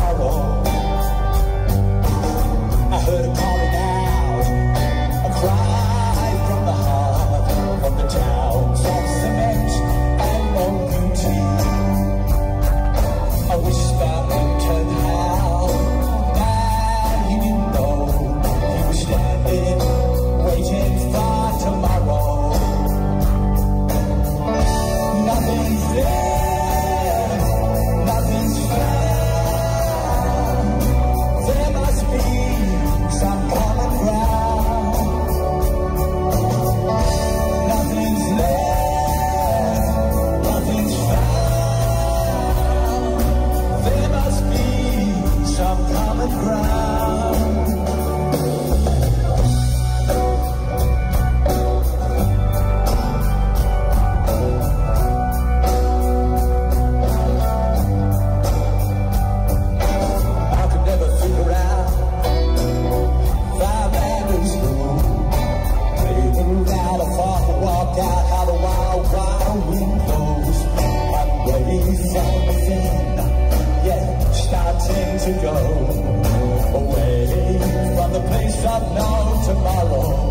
sorrow. I heard a calling out, a cry from the heart, from the towns of cement and no beauty. I whispered into the house, and he didn't know he was standing, waiting for tomorrow. Nothing's there, nothing's found. There must be some common ground. Nothing's there, nothing's found. There must be some common ground. To go away from the place of no tomorrow.